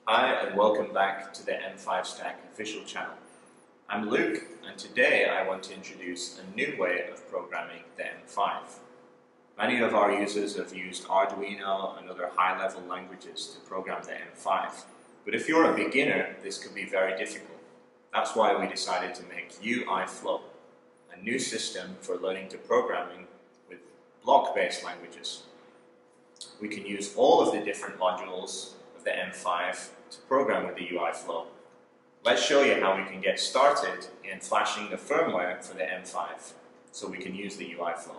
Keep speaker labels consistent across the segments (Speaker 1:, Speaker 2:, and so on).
Speaker 1: Hi and welcome back to the M5 Stack official channel. I'm Luke and today I want to introduce a new way of programming the M5. Many of our users have used Arduino and other high-level languages to program the M5, but if you're a beginner this could be very difficult. That's why we decided to make UIFlow, a new system for learning to programming with block-based languages. We can use all of the different modules of the M5 to program with the UIFlow. Let's show you how we can get started in flashing the firmware for the M5 so we can use the UIFlow.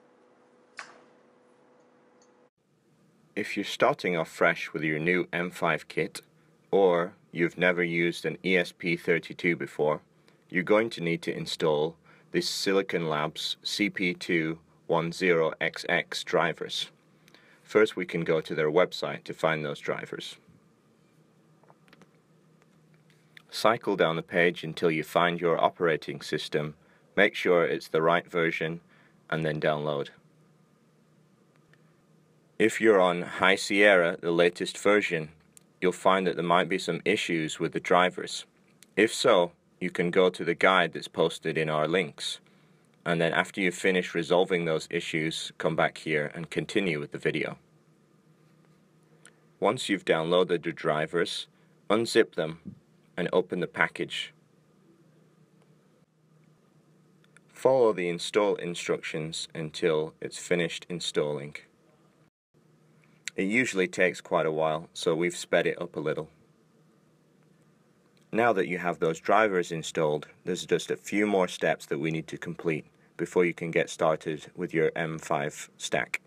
Speaker 2: If you're starting off fresh with your new M5 kit, or you've never used an ESP32 before, you're going to need to install this Silicon Labs CP210XX drivers. First we can go to their website to find those drivers. Cycle down the page until you find your operating system, make sure it's the right version, and then download. If you're on High Sierra, the latest version, you'll find that there might be some issues with the drivers. If so, you can go to the guide that's posted in our links, and then after you've finished resolving those issues, come back here and continue with the video. Once you've downloaded the drivers, unzip them and open the package. Follow the install instructions until it's finished installing. It usually takes quite a while, so we've sped it up a little. Now that you have those drivers installed, there's just a few more steps that we need to complete before you can get started with your M5 stack.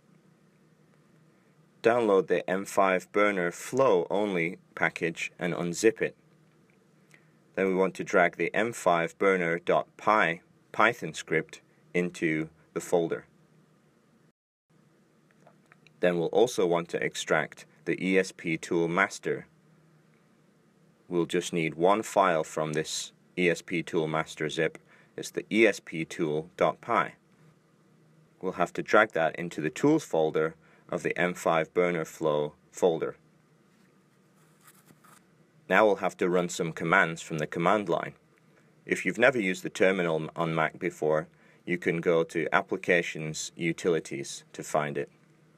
Speaker 2: Download the M5 Burner Flow Only package and unzip it. Then we want to drag the M5 burner.py Python script into the folder. Then we'll also want to extract the ESP tool master. We'll just need one file from this ESP tool master zip. It's the esptool.py. We'll have to drag that into the tools folder of the M5 Burner Flow folder. Now we'll have to run some commands from the command line. If you've never used the terminal on Mac before, you can go to Applications, Utilities to find it.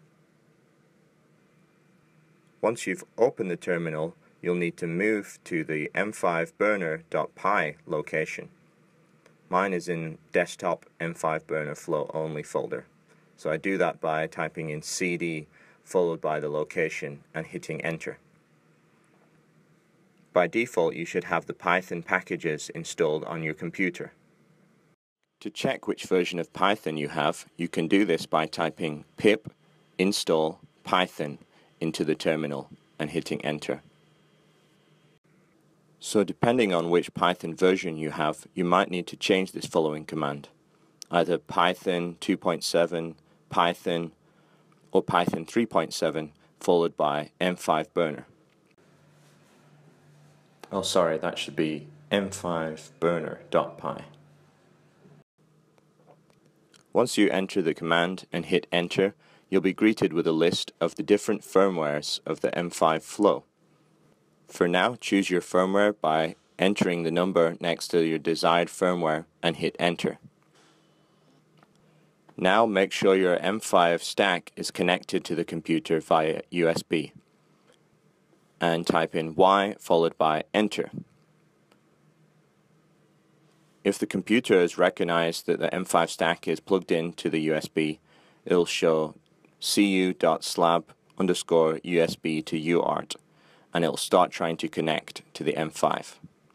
Speaker 2: Once you've opened the terminal, you'll need to move to the M5 burner.py location. Mine is in Desktop M5 Burner Flow Only folder. So I do that by typing in CD followed by the location and hitting enter. By default, you should have the Python packages installed on your computer. To check which version of Python you have, you can do this by typing pip install python into the terminal and hitting enter. So depending on which Python version you have, you might need to change this following command. Either Python 2.7, Python, or Python 3.7 followed by M5 burner. Oh sorry, that should be M5 burner.py. Once you enter the command and hit enter, you'll be greeted with a list of the different firmwares of the M5 flow. For now, choose your firmware by entering the number next to your desired firmware and hit enter. Now make sure your M5 stack is connected to the computer via USB and type in Y followed by enter. If the computer has recognized that the M5 stack is plugged into the USB, it'll show cu.slab_USB to UART, and it'll start trying to connect to the M5.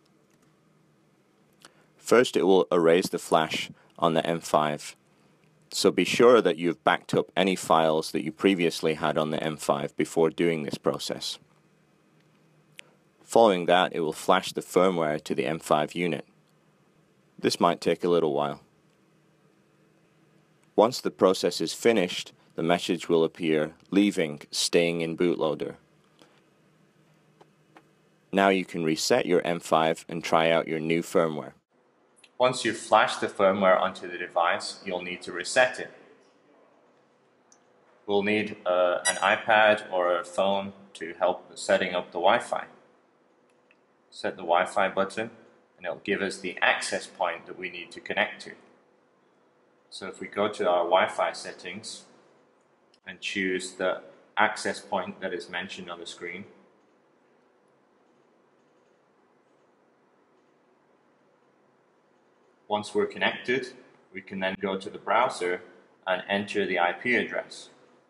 Speaker 2: First, it will erase the flash on the M5, so be sure that you've backed up any files that you previously had on the M5 before doing this process. Following that, it will flash the firmware to the M5 unit. This might take a little while. Once the process is finished, the message will appear, leaving, staying in bootloader. Now you can reset your M5 and try out your new firmware.
Speaker 1: Once you've flashed the firmware onto the device, you'll need to reset it. we'll need an iPad or a phone to help setting up the Wi-Fi. Set the Wi-Fi button and it'll give us the access point that we need to connect to. So if we go to our Wi-Fi settings and choose the access point that is mentioned on the screen, once we're connected, we can then go to the browser and enter the IP address.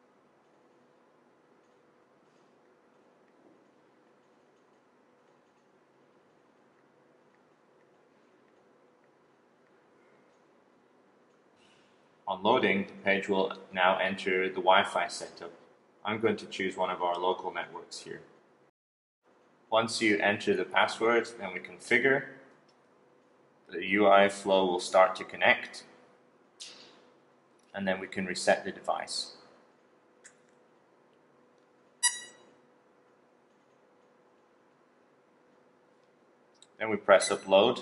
Speaker 1: On loading, the page will now enter the Wi-Fi setup. I'm going to choose one of our local networks here. Once you enter the password, then we configure. The UI flow will start to connect, and then we can reset the device. Then we press upload.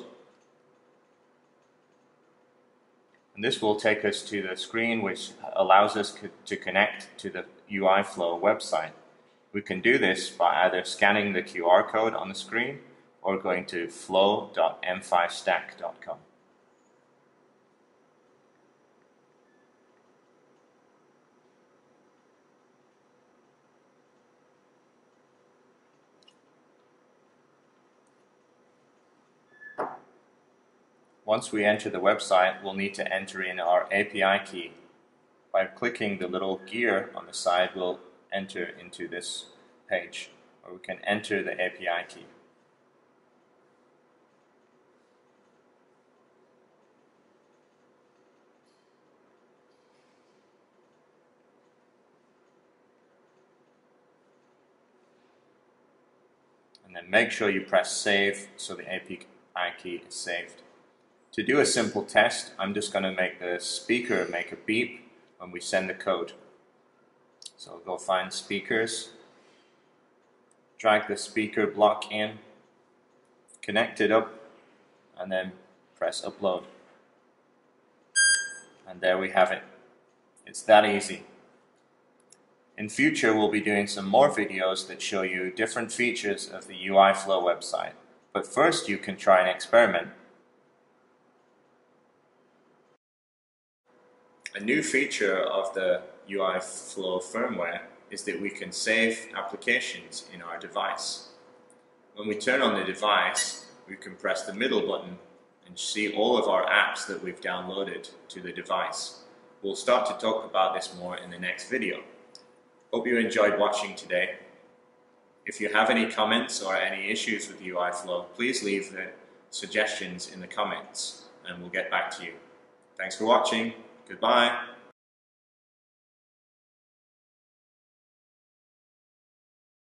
Speaker 1: And this will take us to the screen which allows us to connect to the UI Flow website. We can do this by either scanning the QR code on the screen or going to flow.m5stack.com. Once we enter the website, we'll need to enter in our API key. By clicking the little gear on the side, we'll enter into this page, where we can enter the API key. And then make sure you press save so the API key is saved. To do a simple test, I'm just going to make the speaker make a beep when we send the code. So I'll go find speakers, drag the speaker block in, connect it up, and then press upload. And there we have it. It's that easy. In future, we'll be doing some more videos that show you different features of the UI Flow website. But first, you can try an experiment. A new feature of the UI Flow firmware is that we can save applications in our device. When we turn on the device, we can press the middle button and see all of our apps that we've downloaded to the device. We'll start to talk about this more in the next video. Hope you enjoyed watching today. If you have any comments or any issues with UI Flow, please leave the suggestions in the comments and we'll get back to you. Thanks for watching. Goodbye.